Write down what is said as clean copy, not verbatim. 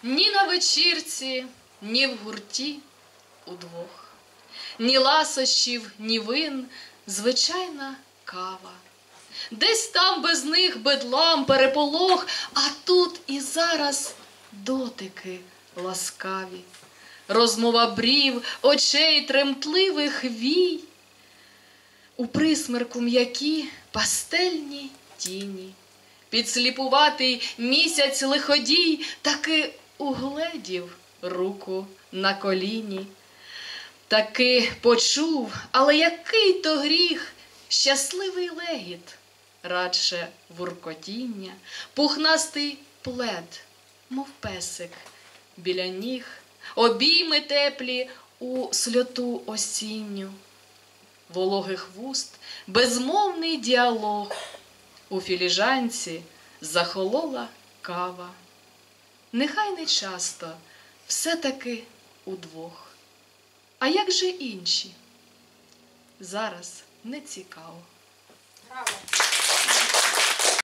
Ні на вечірці, ні в гурті удвох, ні ласощів, ні вин, звичайна кава. Десь там без них бедлам, переполох, а тут і зараз дотики ласкаві. Розмова брів, очей тремтливих вій. У присмерку м'які пастельні тіні. Підсліпуватий місяць лиходій таки угледів руку на коліні. Таки почув, але який то гріх, щасливий легіт, радше вуркотіння, пухнастий плед, мов песик, біля ніг, обійми теплі у сльоту осінню, вологих вуст, безмовний діалог, у філіжанці захолола кава. Нехай не часто, все-таки удвох. А як же інші? Зараз не цікаво. Браво!